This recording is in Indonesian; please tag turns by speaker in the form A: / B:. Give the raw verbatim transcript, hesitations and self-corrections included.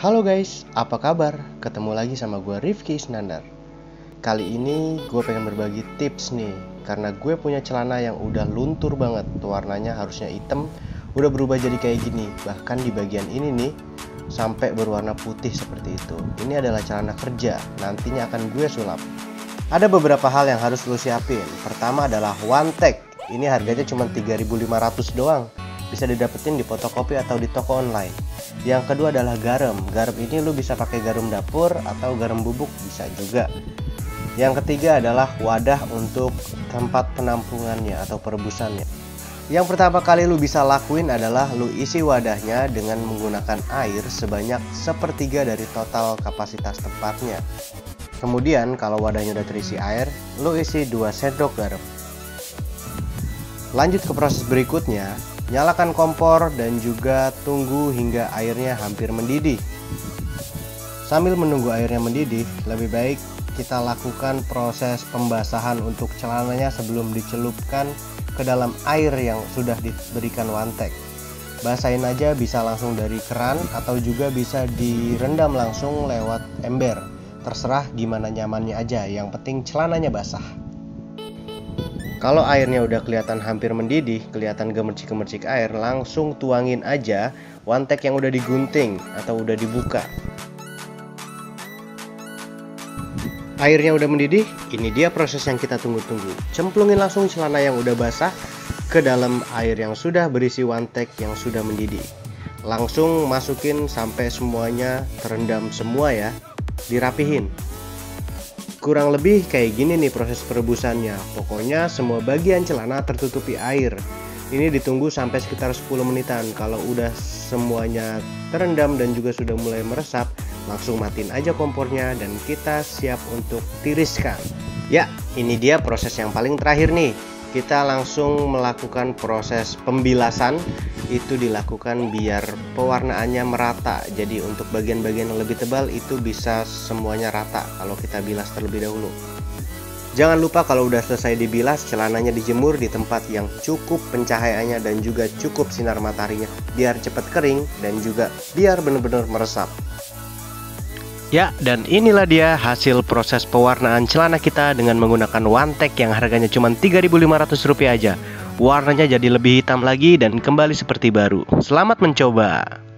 A: Halo guys, apa kabar? Ketemu lagi sama gue Rifki Isnandar. Kali ini gue pengen berbagi tips nih, karena gue punya celana yang udah luntur banget. Warnanya harusnya hitam, udah berubah jadi kayak gini. Bahkan di bagian ini nih, sampai berwarna putih seperti itu. Ini adalah celana kerja, nantinya akan gue sulap. Ada beberapa hal yang harus lo siapin. Pertama adalah one tag. Ini harganya cuma tiga ribu lima ratus doang. Bisa didapetin di fotokopi atau di toko online. Yang kedua adalah garam. Garam ini lu bisa pakai garam dapur atau garam bubuk, bisa juga. Yang ketiga adalah wadah untuk tempat penampungannya atau perebusannya. Yang pertama kali lu bisa lakuin adalah lu isi wadahnya dengan menggunakan air sebanyak sepertiga dari total kapasitas tempatnya. Kemudian kalau wadahnya udah terisi air, lu isi dua sendok garam. Lanjut ke proses berikutnya. Nyalakan kompor dan juga tunggu hingga airnya hampir mendidih. Sambil menunggu airnya mendidih, lebih baik kita lakukan proses pembasahan untuk celananya sebelum dicelupkan ke dalam air yang sudah diberikan one tag. Basahin aja, bisa langsung dari keran atau juga bisa direndam langsung lewat ember. Terserah gimana nyamannya aja, yang penting celananya basah. Kalau airnya udah kelihatan hampir mendidih, kelihatan gemercik-gemercik air, langsung tuangin aja one tag yang udah digunting atau udah dibuka. Airnya udah mendidih, ini dia proses yang kita tunggu-tunggu. Cemplungin langsung celana yang udah basah ke dalam air yang sudah berisi one tag yang sudah mendidih. Langsung masukin sampai semuanya terendam semua ya, dirapihin. Kurang lebih kayak gini nih proses perebusannya. Pokoknya semua bagian celana tertutupi air. Ini ditunggu sampai sekitar sepuluh menitan. Kalau udah semuanya terendam dan juga sudah mulai meresap, langsung matiin aja kompornya dan kita siap untuk tiriskan. Ya, ini dia proses yang paling terakhir nih. Kita langsung melakukan proses pembilasan. Itu dilakukan biar pewarnaannya merata. Jadi untuk bagian-bagian yang lebih tebal itu bisa semuanya rata kalau kita bilas terlebih dahulu. Jangan lupa kalau udah selesai dibilas, celananya dijemur di tempat yang cukup pencahayaannya dan juga cukup sinar mataharinya, biar cepat kering dan juga biar benar-benar meresap. Ya, dan inilah dia hasil proses pewarnaan celana kita dengan menggunakan one tag yang harganya cuma tiga ribu lima ratus rupiah aja. Warnanya jadi lebih hitam lagi dan kembali seperti baru. Selamat mencoba.